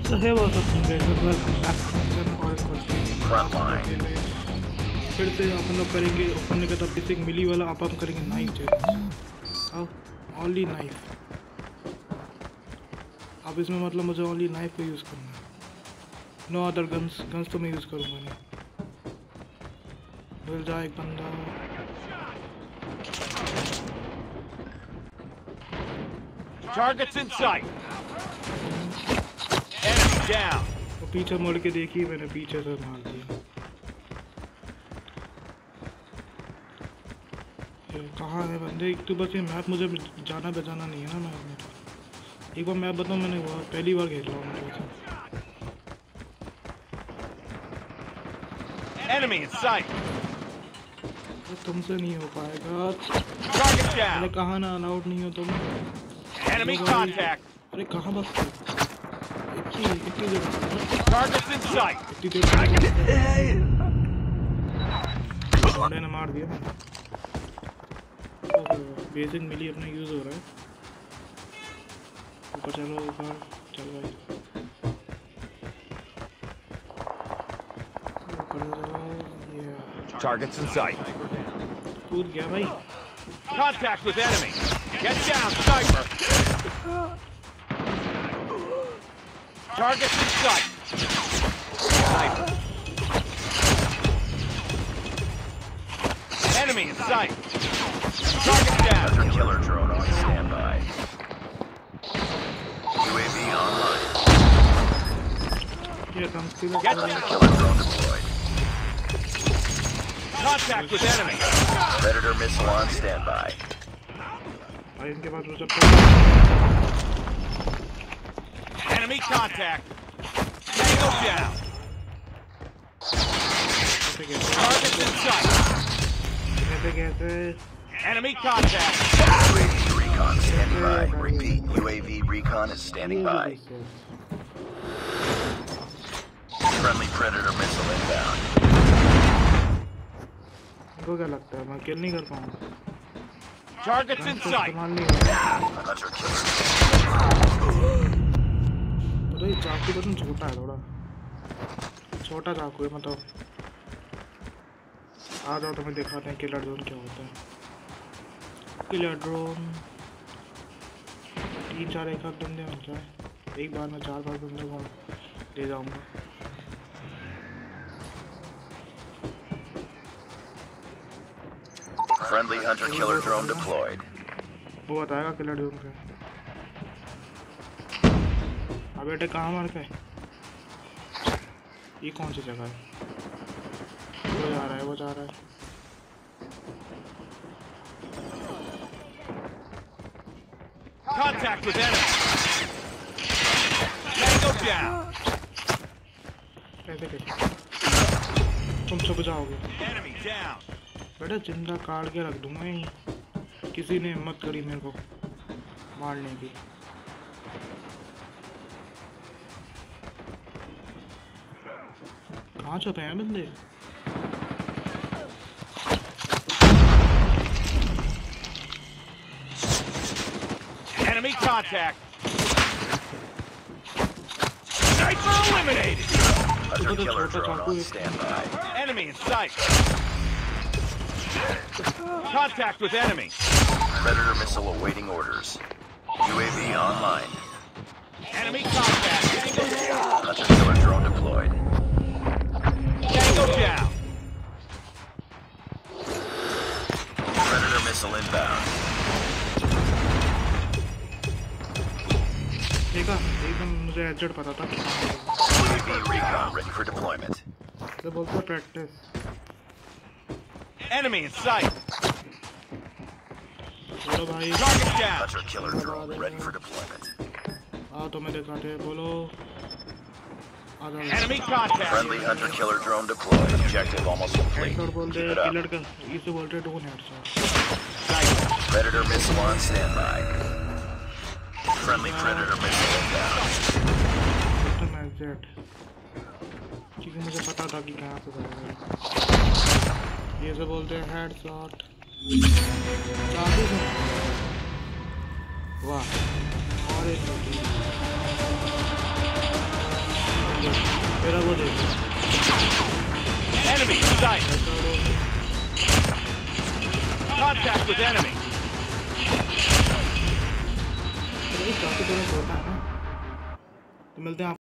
So hey, what's up guys, welcome back to फिर से अपन लोग करेंगे ओपन का तब बेसिक मिली वाला अब हम करेंगे नाइफ चैलेंज। अब ओनली नाइफ, अब इसमें मतलब मुझे ओनली नाइफ को यूज़ करना है, नो अदर गन्स तो मैं यूज़ करूँगा नहीं। मिल जाए एक बंदा, Targets in sight. Enemy down. तो पीछे मुड़ के देखिए, मैंने पीछे से मार दिया। कहाँ है बंदे? एक तो बस ये मैप मुझे जाना बजाना नहीं है ना। मैं एक बार मैप बताऊँ, मैंने पहली बार खेल रहा हूँ मेरे से। Enemy in sight. तुमसे नहीं हो पाएगा। Target down. मैंने कहा ना अलाउड नहीं हो तुम। Enemy contact. अरे कहाँ बस इतनी जगह Targets in sight. ने मार दिया। बेसिक मिली अपना यूज हो रहा है। ऊपर चलो, ऊपर चल भाई, ऊपर चलो। Targets in sight. कूद गया भाई। Contact with enemy. Get down, sniper. Targets in sight. Sniper. Enemy in sight. Target down. Killer drone on standby. UAV online. Here comes Get down. Killer drone deployed. Contact with enemy. Predator missile on standby. भाई इनके पास वो सब Enemy contact. Tango down. Targets in sight. कैसे Enemy contact. UAV recon standing by. Repeat. UAV recon is standing by. Friendly Predator missile inbound. इनको क्या लगता है मैं किल नहीं कर पाऊंगा? Targets in sight. Hunter killer. तो ये चाकू बटन छोटा है, थोड़ा छोटा चाकू है। मतलब आ जाओ तो मैं दिखाते हैं किलर ड्रोन क्या होता है। किलर ड्रोन 3-4 एक आध बंदे हो जाए, एक बार में 4-5 बंदे को ले जाऊंगा। Friendly hunter killer drone deployed. वो बताएगा किलर ड्रोन पे। अब बेटे कहाँ मार के? ये कौन सी जगह है? वो जा रहा है, वो जा रहा है। Contact with enemy. Tango down. कैसे कैसे तुम सब जाओगे? Enemy down. बेटा जिंदा काट के रख दूंगा यहीं। किसी ने हिम्मत करी मेरे को मारने की। कहाँ छुपे हैं बंदे? Enemy contact. Sniper eliminated. Hunter killer drone on standby. Enemy in sight. Contact with enemy. Predator missile awaiting orders. UAV online. Enemy contact. Tango down. Hunter killer drone deployed. Tango down. Predator missile inbound. देखा एकदम मुझे aged पता था। UAV recon ready for deployment. तो बोलता practice. Enemy in sight. बोलो भाई। Target down. Hunter killer drone ready for deployment. हाँ तो मैं दिखाते हैं, बोलो। आ जाओ। Enemy contact. Friendly hunter killer drone deployed. Objective almost complete. Headshot बोलते Keep हैं it up. किलर का, इसे बोलते हैं डोन headshot. Predator missile on standby. Friendly Predator missile inbound. System exact, क्योंकि मुझे पता था कि कहाँ से जाएगा। ये से बोलते हैं हेडशॉट। वाह, और एक मेरा वो देखो Enemy in sight. Contact with enemy. काफी थोड़ा छोटा है ना तो मिलते हैं